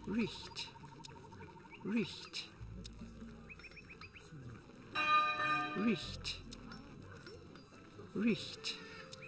Richt. Richt. Richt. Richt.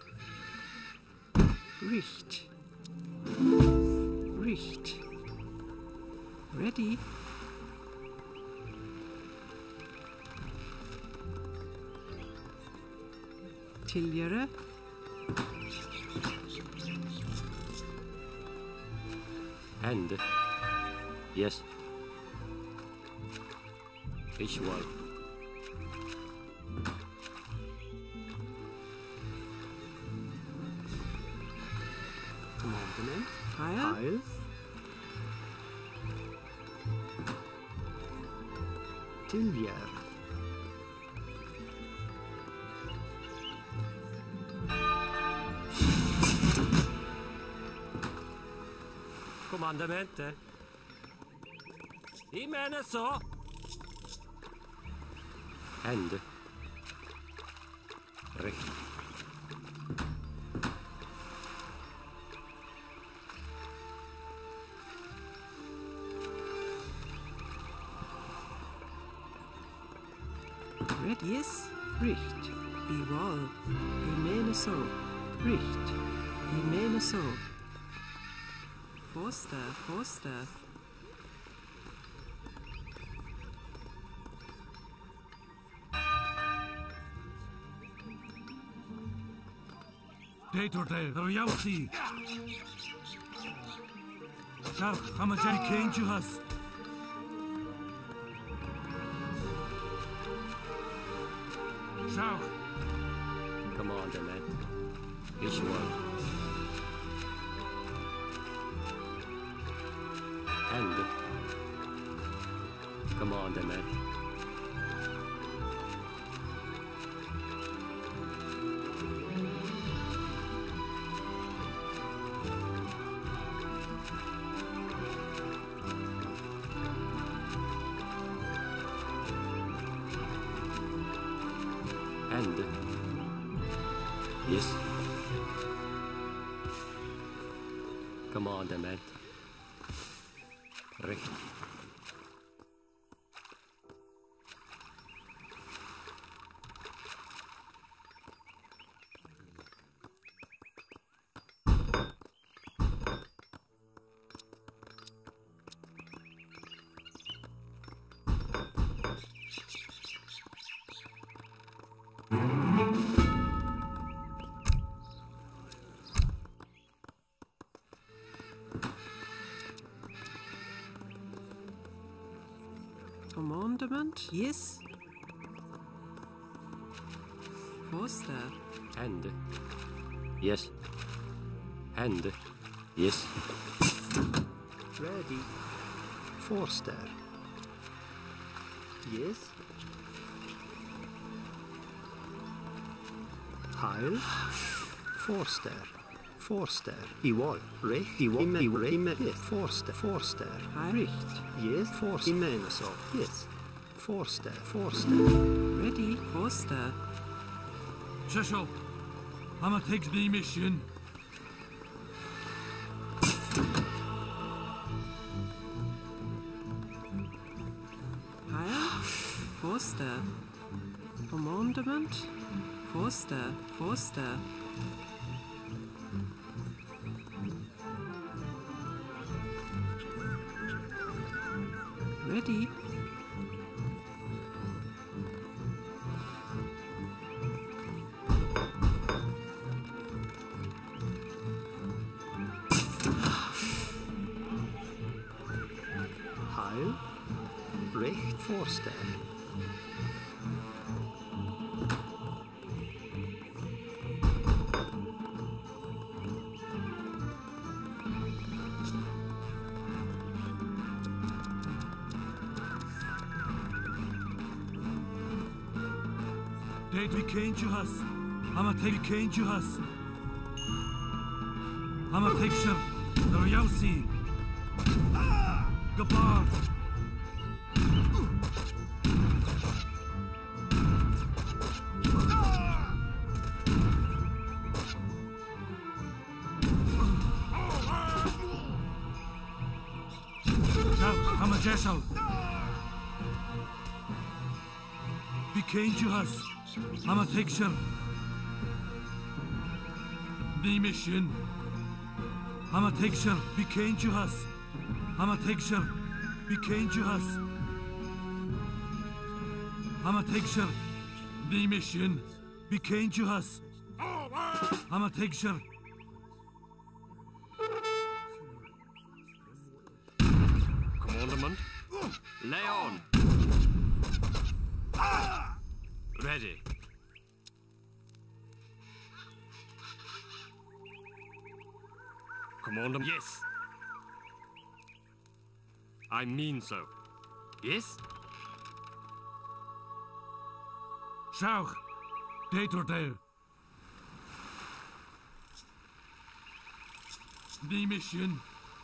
Richt. Richt. Ready? Tiljere. And yes, ich will. Commandment. Heil. Heil. Tiljer. Comandamente. I mener så. And recht. Red, yes. Richt. Jawohl. Ich meine so. Richt. Ich meine so. Forster, Forster. Date Royalty. Shach, Hamajai came to us. Shach. Commandement. Ich will. And commandment. And yes, commandment. Recht. Commandment, yes. Forster. And yes. And yes. Ready. Forster. Yes. Heil. Forster. Forster. Igual. Recht. Igual. Ime. Yes. Forster. Forster. Richt. Yes. Forster. Imene so. Yes. Forster. Forster. Ready, Forster. Shishel. Hama takes me mission. Heil. Forster. Commandment. Forster. Forster. Ready? Heil. Recht. Forster. Date we came to us. Hama take came to us. Hama picture. Royalty. Gabar. Hama Jeshal. Be kind to us. Hama Texture. The mission. Hama Texture. Be kind to us. Hama Texture. Be kind to us. Hama Texture. The mission. Be kind to us. Hama Texture. Commandment. Lay on. Ready. Commandment. Yes. I mean so. Yes? Shauch. Datordale. The mission.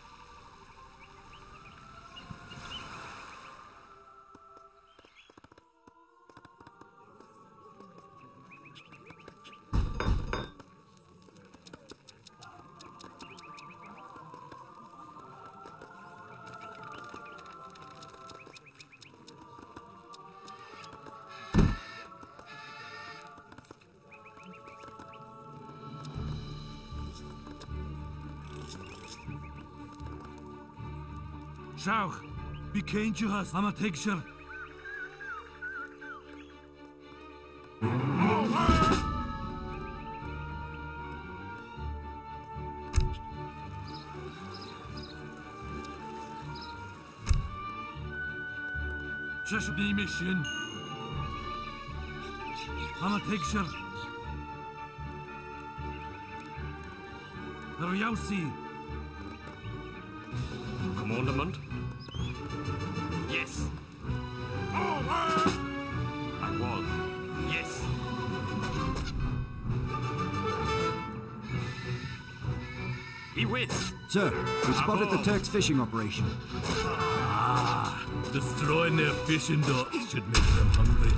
Shauch, be kind to us, Hama Texture. Just the mission. Hama Texture. The Ryausi. Commandment. Yes. I will. Yes. He wins. Sir, we spotted the Turks' fishing operation. Ah, destroying their fishing docks should make them hungry.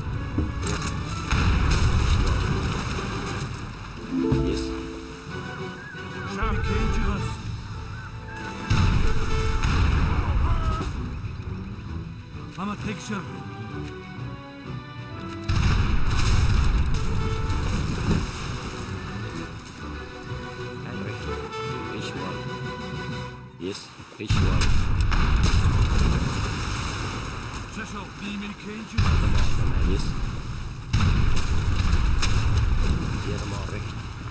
Yes. Shall be kind to us. Hama Texture. Henry. Visual. Yes. Visual. Cecil, be me kind to us. Yes. Helemaal recht.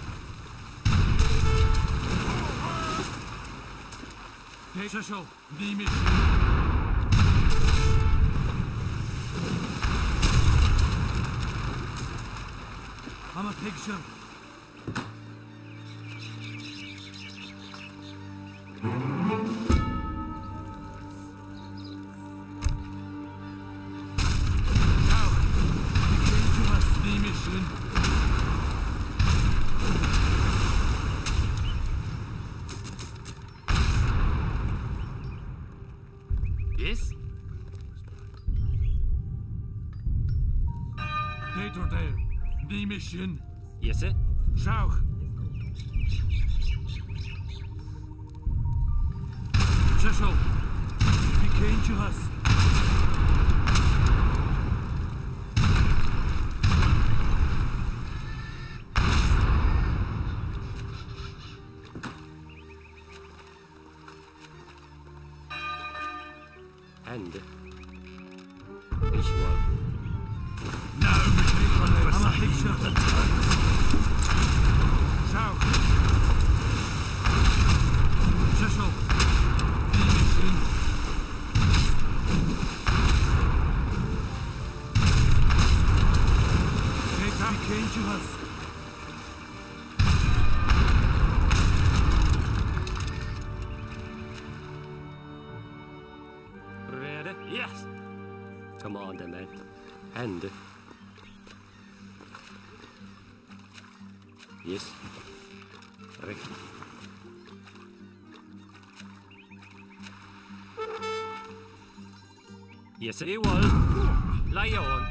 Hey, Cecil, be me. Hama Texture. Now, be kind to us, the mission. Yes. Datordale, the mission. Yes, sir. Shauch. Cecil, be kind to us. And visual. Now we take on the Hama Texture. Shauch. Cecil, the mission. Hey, be kind to us. Ready? Yes. Commander, man. And yes. Recht. Yes, it was. Lie on.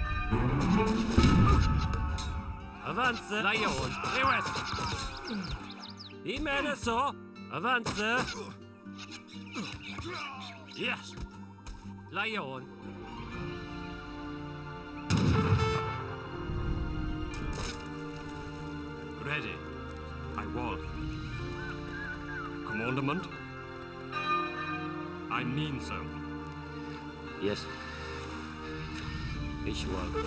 Avance. Lie on. Hey, West. He made it so. Avance. Yes. Lion. Ready. I will. Commandment. I mean so. Yes. Ich will.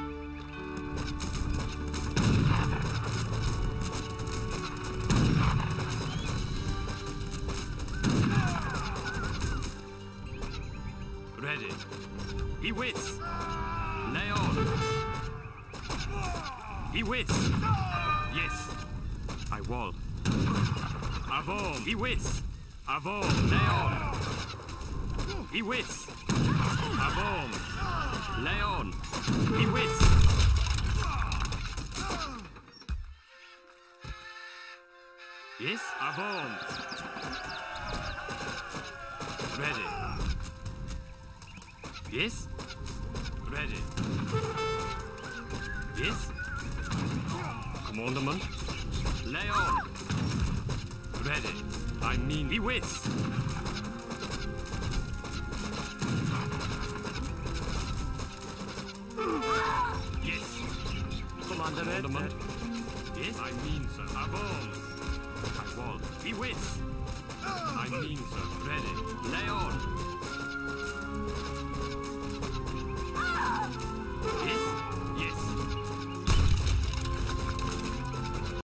Ready. He wits. Lay on. He wits. Yes. I will. Avon. He wits. Avon. Lay on. He wits. Avon. Lay on. He wits. Yes. Avon. Ready. Yes? Ready. Yes? Commandment? Lay on. Ready. I mean, he wits. Yes. Commandment? Yes? I mean, sir. Avon. I will. He wits. I mean, sir. Ready. Lay on.